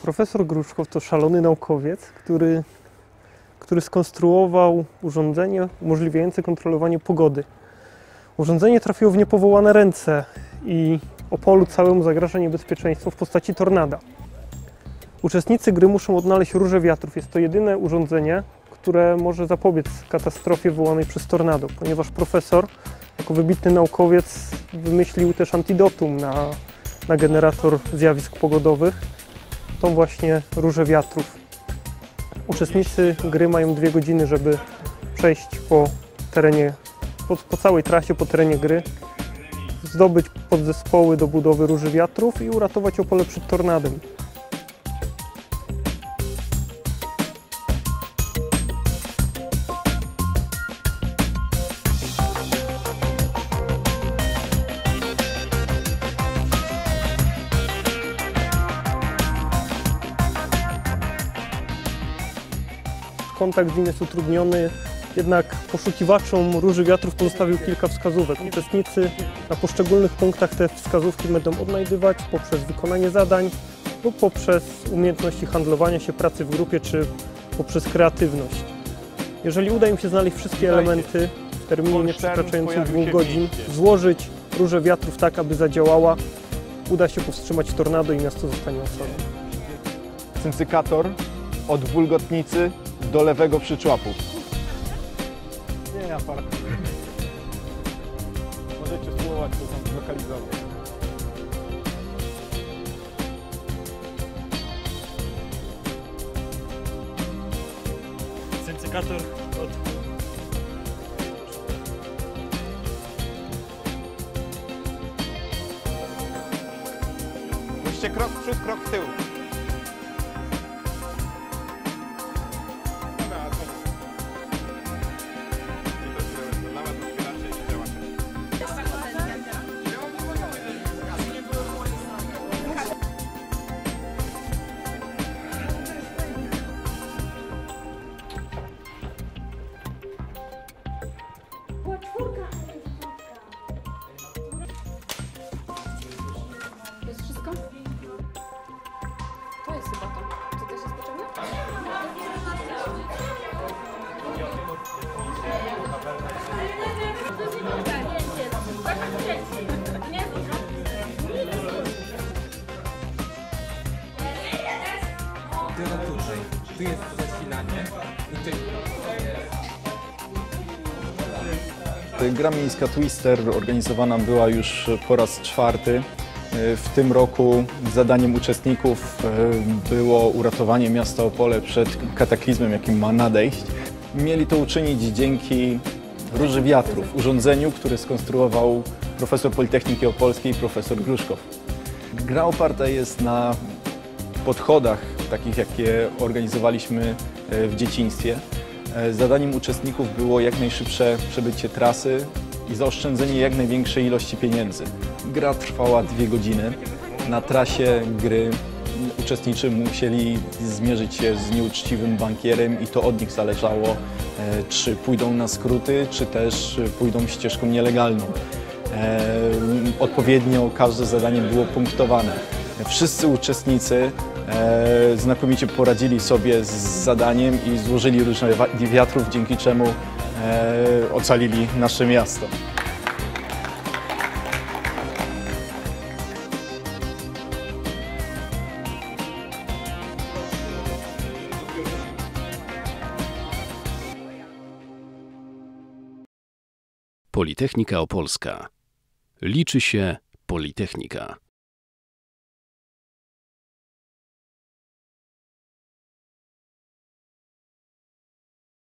Profesor Gruszkow to szalony naukowiec, który skonstruował urządzenie umożliwiające kontrolowanie pogody. Urządzenie trafiło w niepowołane ręce i Opolu całemu zagraża niebezpieczeństwo w postaci tornada. Uczestnicy gry muszą odnaleźć róże wiatrów. Jest to jedyne urządzenie, które może zapobiec katastrofie wywołanej przez tornado, ponieważ profesor, jako wybitny naukowiec, wymyślił też antidotum na generator zjawisk pogodowych. To właśnie róże wiatrów. Uczestnicy gry mają 2 godziny, żeby przejść po terenie, po całej trasie, po terenie gry, zdobyć podzespoły do budowy róży wiatrów i uratować Opole przed tornadem. Kontakt z nim jest utrudniony, jednak poszukiwaczom róży wiatrów pozostawił kilka wskazówek. Uczestnicy na poszczególnych punktach te wskazówki będą odnajdywać poprzez wykonanie zadań lub poprzez umiejętności handlowania się, pracy w grupie czy poprzez kreatywność. Jeżeli uda im się znaleźć wszystkie elementy w terminie nie przekraczającym 2 godzin, złożyć różę wiatrów tak, aby zadziałała, uda się powstrzymać tornado i miasto zostanie ocalone. Cyncykator od bulgotnicy do lewego przyczłapu. Nie, aparat. Możecie spróbować to tam zlokalizować. Cyncykator od... Musicie krok w przód, krok w tył. To jest wszystko? To jest chyba to. To też jest potrzebne? Tyle tutaj. Tu jest zasilanie i ty. Gra miejska Twister organizowana była już po raz 4. W tym roku zadaniem uczestników było uratowanie miasta Opole przed kataklizmem, jakim ma nadejść. Mieli to uczynić dzięki róży wiatrów, urządzeniu, które skonstruował profesor Politechniki Opolskiej, profesor Gruszkow. Gra oparta jest na podchodach, takich jakie organizowaliśmy w dzieciństwie. Zadaniem uczestników było jak najszybsze przebycie trasy i zaoszczędzenie jak największej ilości pieniędzy. Gra trwała 2 godziny. Na trasie gry uczestnicy musieli zmierzyć się z nieuczciwym bankierem i to od nich zależało, czy pójdą na skróty, czy też pójdą ścieżką nielegalną. Odpowiednio każde zadanie było punktowane. Wszyscy uczestnicy znakomicie poradzili sobie z zadaniem i złożyli róże wiatrów, dzięki czemu ocalili nasze miasto. Politechnika Opolska. Liczy się Politechnika.